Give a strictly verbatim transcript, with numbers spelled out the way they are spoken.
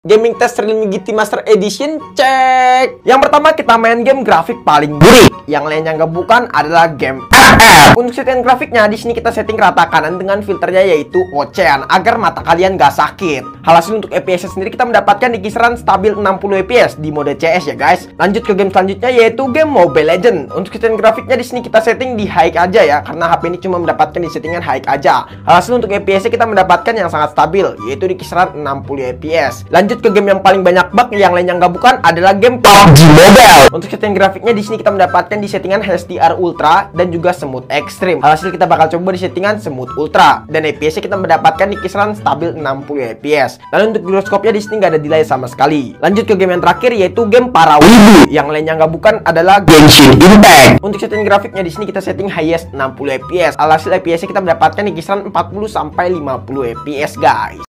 Gaming test Realme G T Master Edition, cek. Yang pertama kita main game grafik paling buruk. Yang lainnya nggak bukan adalah game R R. Untuk settingan grafiknya di sini kita setting rata kanan dengan filternya yaitu Ocean agar mata kalian nggak sakit. Hasil untuk F P S sendiri kita mendapatkan di kisaran stabil enam puluh F P S di mode C S ya guys. Lanjut ke game selanjutnya yaitu game Mobile Legends. Untuk settingan grafiknya di sini kita setting di high aja ya, karena H P ini cuma mendapatkan di settingan high aja. Hasil untuk F P S kita mendapatkan yang sangat stabil yaitu di kisaran enam puluh F P S. Lanjut ke game yang paling banyak bug yang lainnya nggak bukan adalah game P U B G Mobile. Untuk setting grafiknya di sini kita mendapatkan di settingan H D R Ultra dan juga Smooth Extreme. Hasil kita bakal coba di settingan Smooth Ultra dan F P S kita mendapatkan di kisaran stabil enam puluh F P S. Lalu untuk giroskopnya di sini nggak ada delay sama sekali. Lanjut ke game yang terakhir yaitu game Para Wibu. Yang lainnya nggak bukan adalah Genshin Impact. Untuk setting grafiknya di sini kita setting highest enam puluh F P S. Hasil F P S kita mendapatkan di kisaran empat puluh sampai lima puluh F P S guys.